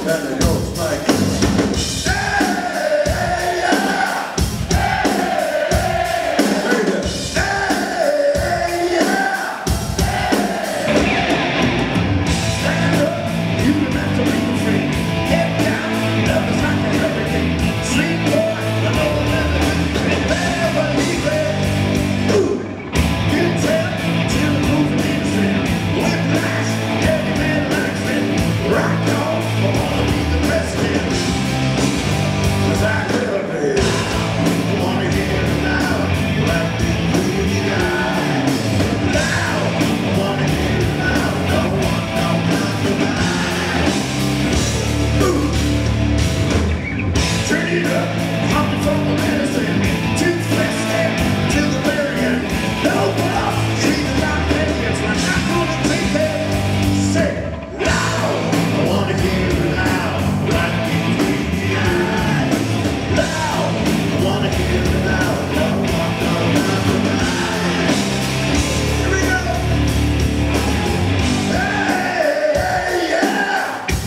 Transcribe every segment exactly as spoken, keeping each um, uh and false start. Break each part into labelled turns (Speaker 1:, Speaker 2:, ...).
Speaker 1: and it goes like this. Hey, yeah! Very good. Hey, yeah! Stand up, you can have to be free. Get down, love is like a hurricane. Sleep, boy, the Lord never never leave it. Ooh, get tell till the proof of innocence. Whiplash, every man likes it. Rock on, I wanna be the president. 'Cause I could be. I wanna hear it loud. Let me hear you die. Loud, I wanna hear it loud. No one, no compromise. Ooh, turn it up, hopping from the medicine. Too fast step till the very end. No bluff, treat it like millions. We're not gonna take it. Say it loud, I wanna hear it loud. Let me hear you die. Loud, I wanna hear it loud. No one, no compromise. Here we go. Hey, hey, yeah.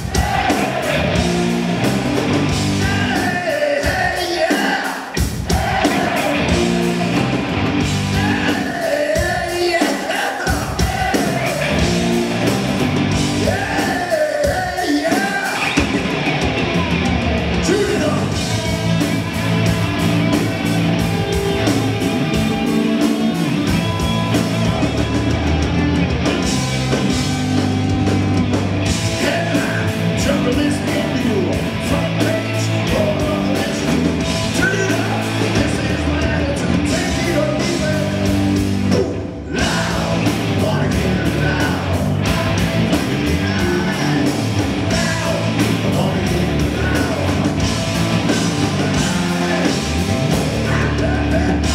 Speaker 1: Hey, hey, yeah. Hey, yeah. Hey, yeah. Tune it up. Headline, journalist interview, front page, all of the issue. Turn it up, this is my attitude, take it or leave it. Oh, loud, wanna hear it loud. Loud, I wanna hear it loud. I love it.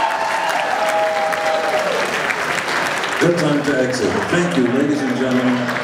Speaker 1: Good time to exit. Thank you, ladies and gentlemen.